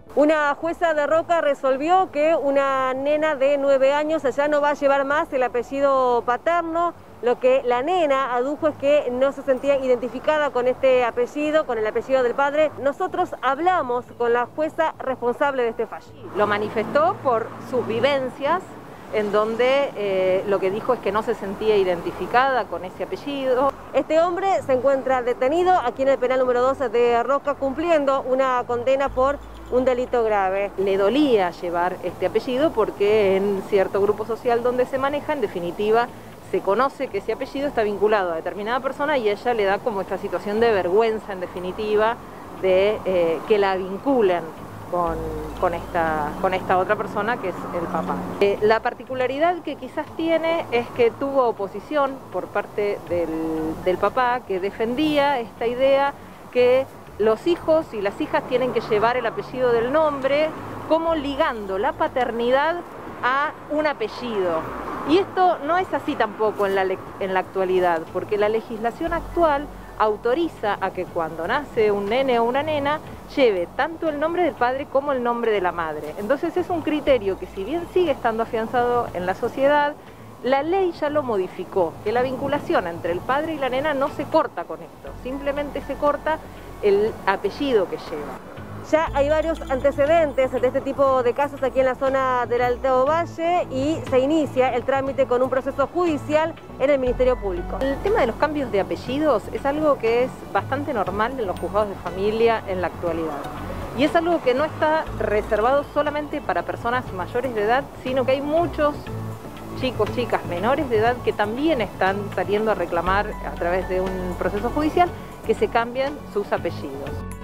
Una jueza de Roca resolvió que una nena de 9 años ya no va a llevar más el apellido paterno. Lo que la nena adujo es que no se sentía identificada con este apellido, con el apellido del padre. Nosotros hablamos con la jueza responsable de este fallo. Lo manifestó por sus vivencias, en donde lo que dijo es que no se sentía identificada con ese apellido. Este hombre se encuentra detenido aquí en el penal número 12 de Roca, cumpliendo una condena por un delito grave. Le dolía llevar este apellido porque en cierto grupo social donde se maneja, en definitiva, se conoce que ese apellido está vinculado a determinada persona y ella le da como esta situación de vergüenza, en definitiva, de que la vinculen con esta otra persona que es el papá. La particularidad que quizás tiene es que tuvo oposición por parte del papá, que defendía esta idea que los hijos y las hijas tienen que llevar el apellido del nombre, como ligando la paternidad a un apellido. Y esto no es así tampoco en la actualidad, porque la legislación actual autoriza a que cuando nace un nene o una nena lleve tanto el nombre del padre como el nombre de la madre. Entonces es un criterio que, si bien sigue estando afianzado en la sociedad, la ley ya lo modificó, que la vinculación entre el padre y la nena no se corta con esto, simplemente se corta el apellido que lleva. Ya hay varios antecedentes de este tipo de casos aquí en la zona del Alto Valle y se inicia el trámite con un proceso judicial en el Ministerio Público. El tema de los cambios de apellidos es algo que es bastante normal en los juzgados de familia en la actualidad. Y es algo que no está reservado solamente para personas mayores de edad, sino que hay muchos chicos, chicas menores de edad que también están saliendo a reclamar a través de un proceso judicial que se cambien sus apellidos.